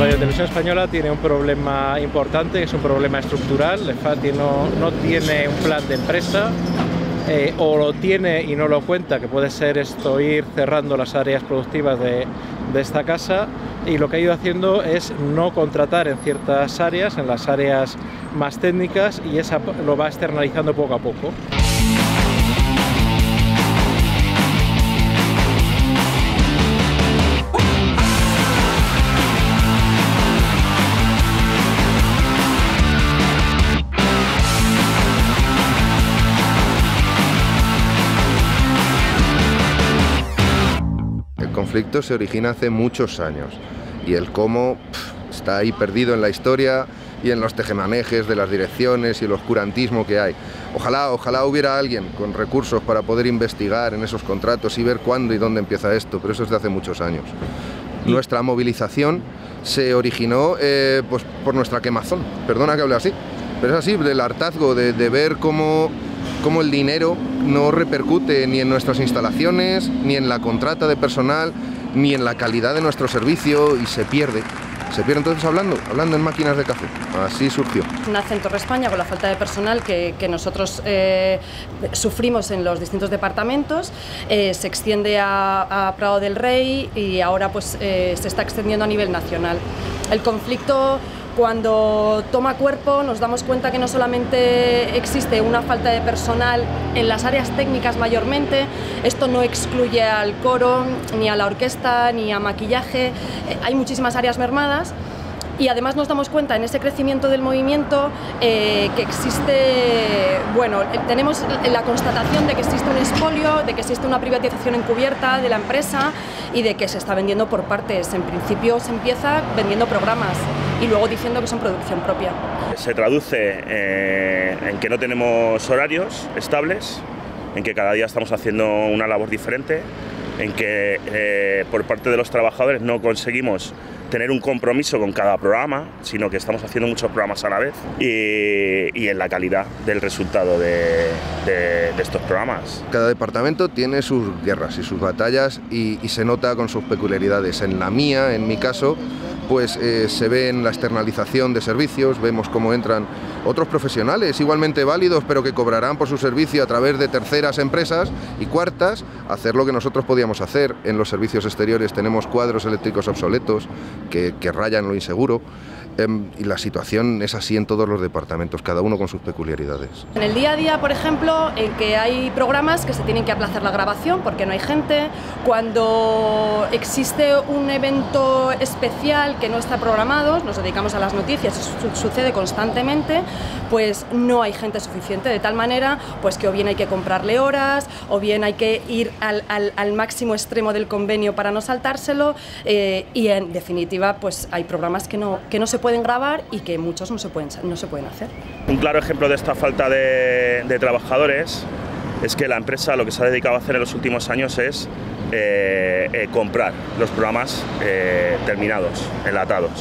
Radio Televisión Española tiene un problema importante, que es un problema estructural. LEFATI no tiene un plan de empresa, o lo tiene y no lo cuenta, que puede ser esto ir cerrando las áreas productivas de esta casa, y lo que ha ido haciendo es no contratar en ciertas áreas, en las áreas más técnicas, y esa lo va externalizando poco a poco. El conflicto se origina hace muchos años y el cómo está ahí perdido en la historia y en los tejemanejes de las direcciones y el oscurantismo que hay. Ojalá hubiera alguien con recursos para poder investigar en esos contratos y ver cuándo y dónde empieza esto, pero eso es de hace muchos años. Nuestra movilización se originó pues por nuestra quemazón, perdona que hable así, pero es así, del hartazgo de ver cómo el dinero no repercute ni en nuestras instalaciones, ni en la contrata de personal, ni en la calidad de nuestro servicio, y se pierde. Entonces hablando en máquinas de café. Así surgió. Nace en Torre España con la falta de personal que nosotros sufrimos en los distintos departamentos, se extiende a Prado del Rey y ahora pues se está extendiendo a nivel nacional. El conflicto, cuando toma cuerpo, nos damos cuenta que no solamente existe una falta de personal en las áreas técnicas mayormente, esto no excluye al coro, ni a la orquesta, ni a maquillaje, hay muchísimas áreas mermadas. Y además nos damos cuenta en ese crecimiento del movimiento que existe, bueno, tenemos la constatación de que existe un expolio, de que existe una privatización encubierta de la empresa y de que se está vendiendo por partes. En principio se empieza vendiendo programas y luego diciendo que son producción propia. Se traduce en que no tenemos horarios estables, en que cada día estamos haciendo una labor diferente, en que por parte de los trabajadores no conseguimos tener un compromiso con cada programa, sino que estamos haciendo muchos programas a la vez, y en la calidad del resultado de estos programas. Cada departamento tiene sus guerras y sus batallas y se nota con sus peculiaridades. En la mía, en mi caso, pues se ve en la externalización de servicios, vemos cómo entran otros profesionales igualmente válidos, pero que cobrarán por su servicio a través de terceras empresas, y cuartas, hacer lo que nosotros podíamos hacer. En los servicios exteriores tenemos cuadros eléctricos obsoletos que rayan lo inseguro, y la situación es así en todos los departamentos, cada uno con sus peculiaridades. En el día a día, por ejemplo, en que hay programas que se tienen que aplazar la grabación porque no hay gente, cuando existe un evento especial que no está programado, nos dedicamos a las noticias, eso sucede constantemente, pues no hay gente suficiente, de tal manera pues que o bien hay que comprarle horas, o bien hay que ir al máximo extremo del convenio para no saltárselo, y en definitiva pues hay programas que no se pueden grabar y que muchos no se pueden hacer. Un claro ejemplo de esta falta de trabajadores es que la empresa lo que se ha dedicado a hacer en los últimos años es comprar los programas terminados, enlatados.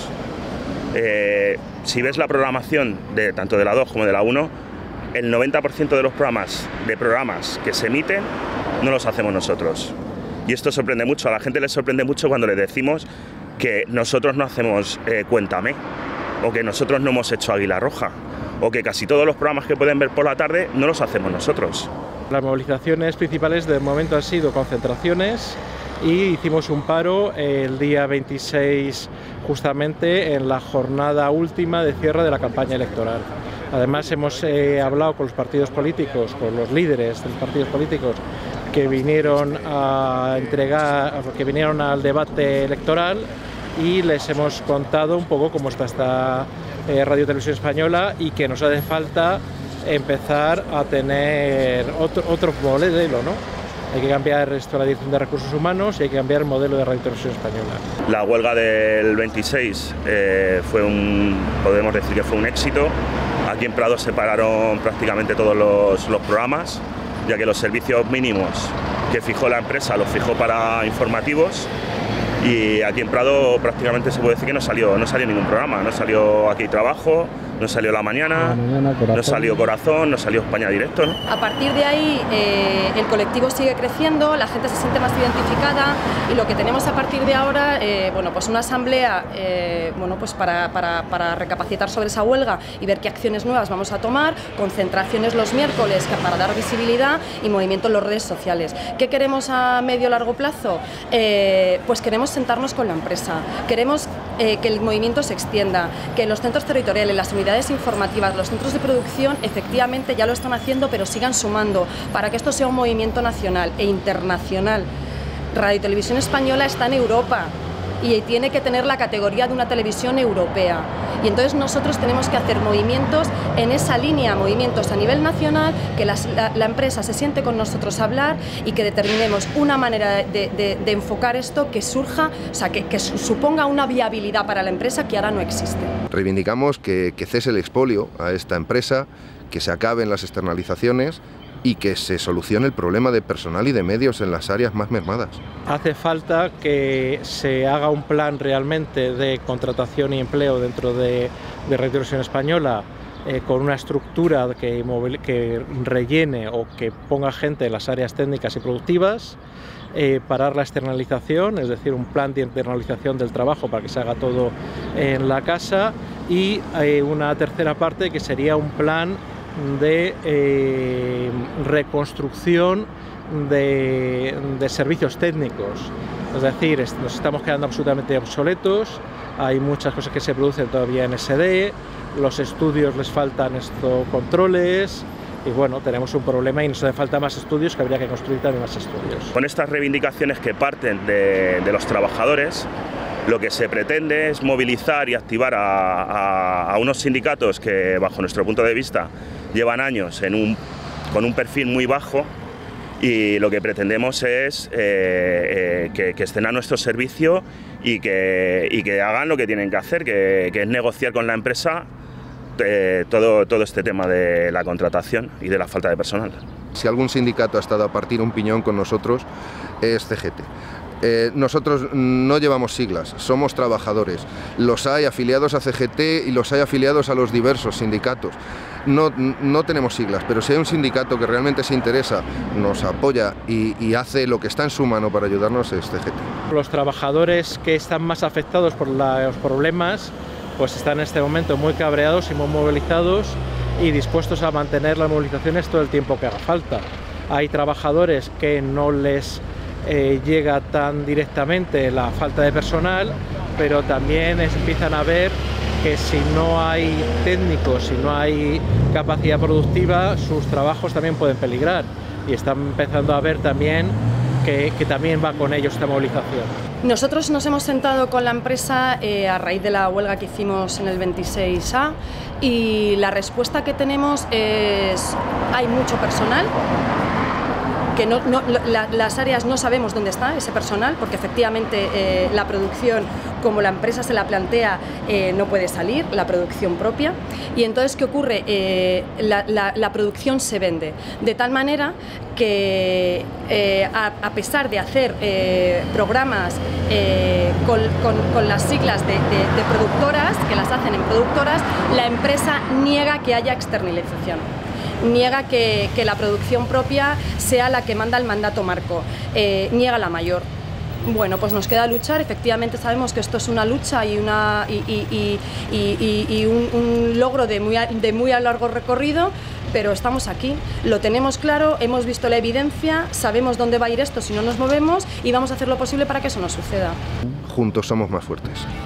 Si ves la programación tanto de la 2 como de la 1, el 90% de los programas que se emiten no los hacemos nosotros. Y esto sorprende mucho, a la gente le sorprende mucho cuando le decimos que nosotros no hacemos Cuéntame, o que nosotros no hemos hecho Águila Roja, o que casi todos los programas que pueden ver por la tarde no los hacemos nosotros. Las movilizaciones principales de momento han sido concentraciones, y hicimos un paro el día 26 justamente en la jornada última de cierre de la campaña electoral. Además hemos hablado con los partidos políticos, con los líderes de los partidos políticos que vinieron al debate electoral, y les hemos contado un poco cómo está esta Radio Televisión Española y que nos hace falta empezar a tener otro modelo, ¿no? Hay que cambiar esto, la Dirección de Recursos Humanos, y hay que cambiar el modelo de Radio Televisión Española. La huelga del 26 podemos decir que fue un éxito. Aquí en Prado se pararon prácticamente todos los programas, ya que los servicios mínimos que fijó la empresa los fijó para informativos, Y aquí en Prado prácticamente se puede decir que no salió ningún programa, no salió Aquí hay trabajo, no salió La Mañana, no salió Corazón, no salió España Directo, ¿no? A partir de ahí el colectivo sigue creciendo, la gente se siente más identificada y lo que tenemos a partir de ahora, bueno, pues una asamblea bueno, pues para recapacitar sobre esa huelga y ver qué acciones nuevas vamos a tomar, concentraciones los miércoles para dar visibilidad y movimiento en las redes sociales. ¿Qué queremos a medio o largo plazo? Pues queremos sentarnos con la empresa, queremos que el movimiento se extienda, que los centros territoriales, las unidades informativas, los centros de producción efectivamente ya lo están haciendo, pero sigan sumando para que esto sea un movimiento nacional e internacional. Radio y Televisión Española está en Europa y tiene que tener la categoría de una televisión europea. Y entonces nosotros tenemos que hacer movimientos en esa línea, movimientos a nivel nacional, que la empresa se siente con nosotros a hablar y que determinemos una manera de enfocar esto que surja, o sea, que suponga una viabilidad para la empresa que ahora no existe. Reivindicamos que cese el expolio a esta empresa, que se acaben las externalizaciones y que se solucione el problema de personal y de medios en las áreas más mermadas. Hace falta que se haga un plan realmente de contratación y empleo dentro de Radio Televisión Española, con una estructura que rellene o que ponga gente en las áreas técnicas y productivas, parar la externalización, es decir, un plan de internalización del trabajo para que se haga todo en la casa, y una tercera parte que sería un plan de reconstrucción de servicios técnicos. Es decir, nos estamos quedando absolutamente obsoletos, hay muchas cosas que se producen todavía en SD, los estudios les faltan controles, y bueno, tenemos un problema y nos hace falta más estudios, que habría que construir también más estudios. Con estas reivindicaciones que parten de los trabajadores, lo que se pretende es movilizar y activar a unos sindicatos que, bajo nuestro punto de vista, llevan años con un perfil muy bajo, y lo que pretendemos es que estén a nuestro servicio y que hagan lo que tienen que hacer, que es negociar con la empresa todo este tema de la contratación y de la falta de personal. Si algún sindicato ha estado a partir un piñón con nosotros, es CGT. Nosotros no llevamos siglas, somos trabajadores. Los hay afiliados a CGT y los hay afiliados a los diversos sindicatos. No tenemos siglas, pero si hay un sindicato que realmente se interesa, nos apoya y hace lo que está en su mano para ayudarnos, es CGT. Los trabajadores que están más afectados por los problemas, pues están en este momento muy cabreados y muy movilizados y dispuestos a mantener las movilizaciones todo el tiempo que haga falta. Hay trabajadores que no les llega tan directamente la falta de personal, pero también empiezan a ver que si no hay técnicos, si no hay capacidad productiva, sus trabajos también pueden peligrar, y están empezando a ver también que también va con ellos esta movilización. Nosotros nos hemos sentado con la empresa a raíz de la huelga que hicimos en el 26A, y la respuesta que tenemos es: hay mucho personal, que las áreas no sabemos dónde está ese personal, porque efectivamente la producción, como la empresa se la plantea, no puede salir, la producción propia. Y entonces, ¿qué ocurre? La producción se vende, de tal manera que a pesar de hacer programas con las siglas de productoras, que las hacen en productoras, la empresa niega que haya externalización. Niega que la producción propia sea la que manda el mandato marco, niega la mayor. Bueno, pues nos queda luchar. Efectivamente sabemos que esto es una lucha y un logro de muy a largo recorrido, pero estamos aquí, lo tenemos claro, hemos visto la evidencia, sabemos dónde va a ir esto si no nos movemos, y vamos a hacer lo posible para que eso no suceda. Juntos somos más fuertes.